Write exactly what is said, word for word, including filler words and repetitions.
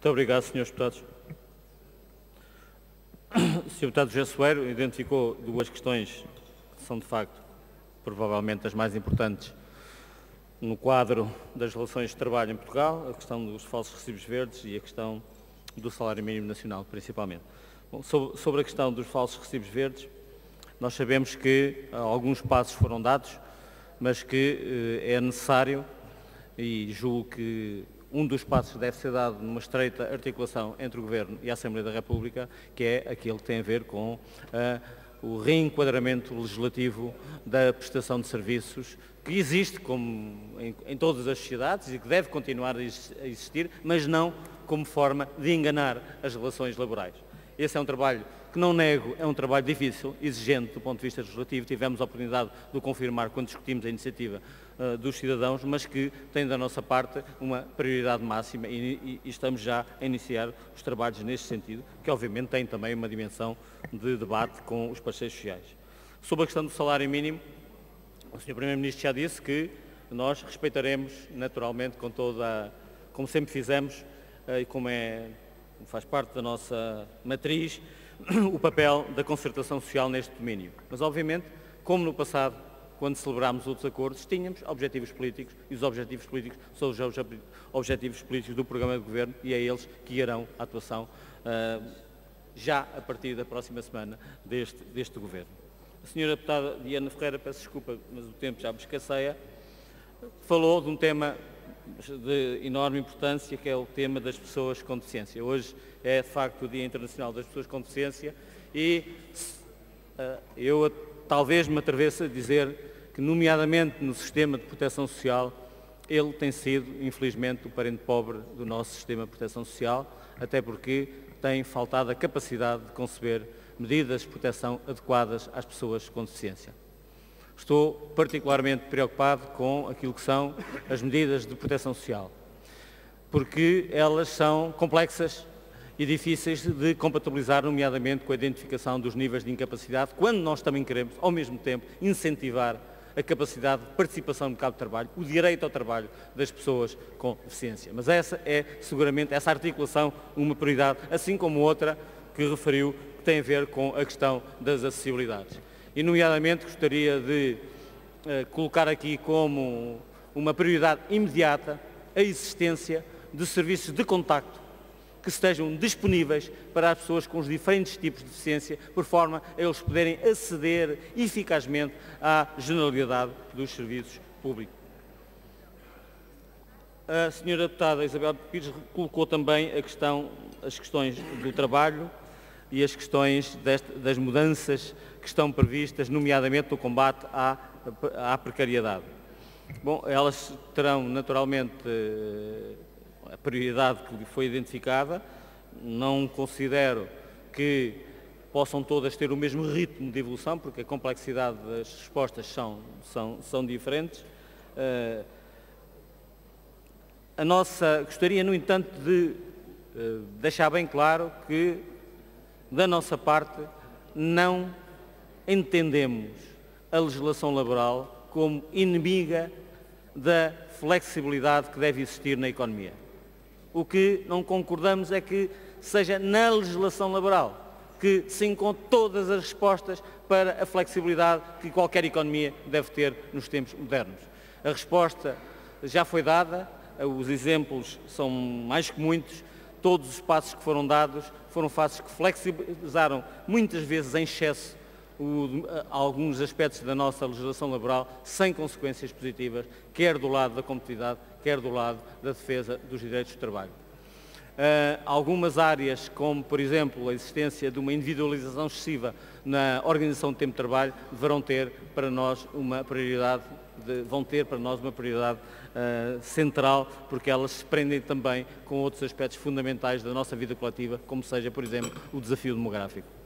Muito obrigado, senhores Deputados. O senhor Deputado José Soeiro identificou duas questões que são, de facto, provavelmente as mais importantes no quadro das relações de trabalho em Portugal, a questão dos falsos recibos verdes e a questão do salário mínimo nacional, principalmente. Bom, sobre, sobre a questão dos falsos recibos verdes, nós sabemos que ah, alguns passos foram dados, mas que eh, é necessário, e julgo que um dos passos deve ser dado numa estreita articulação entre o Governo e a Assembleia da República, que é aquele que tem a ver com uh, o reenquadramento legislativo da prestação de serviços, que existe como em, em todas as sociedades e que deve continuar a existir, mas não como forma de enganar as relações laborais. Esse é um trabalho que, não nego, é um trabalho difícil, exigente do ponto de vista legislativo. Tivemos a oportunidade de o confirmar quando discutimos a iniciativa uh, dos cidadãos, mas que tem da nossa parte uma prioridade máxima e, e, e estamos já a iniciar os trabalhos neste sentido, que obviamente tem também uma dimensão de debate com os parceiros sociais. Sobre a questão do salário mínimo, o senhor Primeiro-Ministro já disse que nós respeitaremos naturalmente, com toda a, como sempre fizemos, uh, e como é, faz parte da nossa matriz, o papel da concertação social neste domínio. Mas, obviamente, como no passado, quando celebrámos outros acordos, tínhamos objetivos políticos e os objetivos políticos são os objetivos políticos do programa de governo e é eles que guiarão a atuação uh, já a partir da próxima semana deste, deste governo. A senhora deputada Diana Ferreira, peço desculpa, mas o tempo já me escasseia, falou de um tema de enorme importância, que é o tema das pessoas com deficiência. Hoje é, de facto, o Dia Internacional das Pessoas com Deficiência e uh, eu talvez me atrevesse a dizer que, nomeadamente no sistema de proteção social, ele tem sido, infelizmente, o parente pobre do nosso sistema de proteção social, até porque tem faltado a capacidade de conceber medidas de proteção adequadas às pessoas com deficiência. Estou particularmente preocupado com aquilo que são as medidas de proteção social, porque elas são complexas e difíceis de compatibilizar, nomeadamente com a identificação dos níveis de incapacidade, quando nós também queremos, ao mesmo tempo, incentivar a capacidade de participação no mercado de trabalho, o direito ao trabalho das pessoas com deficiência. Mas essa é, seguramente, essa articulação uma prioridade, assim como outra que referiu, que tem a ver com a questão das acessibilidades. E, nomeadamente, gostaria de uh, colocar aqui como uma prioridade imediata a existência de serviços de contacto que estejam disponíveis para as pessoas com os diferentes tipos de deficiência, por forma a eles poderem aceder eficazmente à generalidade dos serviços públicos. A senhora deputada Isabel Pires colocou também a questão, as questões do trabalho e as questões deste, das mudanças que estão previstas, nomeadamente no combate à, à precariedade. Bom, elas terão naturalmente a prioridade que lhe foi identificada. Não considero que possam todas ter o mesmo ritmo de evolução, porque a complexidade das respostas são, são, são diferentes. Uh, a nossa, gostaria, no entanto, de uh, deixar bem claro que, da nossa parte, não entendemos a legislação laboral como inimiga da flexibilidade que deve existir na economia. O que não concordamos é que seja na legislação laboral que se encontram todas as respostas para a flexibilidade que qualquer economia deve ter nos tempos modernos. A resposta já foi dada, os exemplos são mais que muitos, todos os passos que foram dados foram passos que flexibilizaram muitas vezes em excesso o, alguns aspectos da nossa legislação laboral sem consequências positivas, quer do lado da competitividade, quer do lado da defesa dos direitos de trabalho. Uh, algumas áreas, como por exemplo a existência de uma individualização excessiva na organização do tempo de trabalho, deverão ter para nós uma prioridade, de, vão ter para nós uma prioridade uh, central, porque elas se prendem também com outros aspectos fundamentais da nossa vida coletiva, como seja, por exemplo, o desafio demográfico.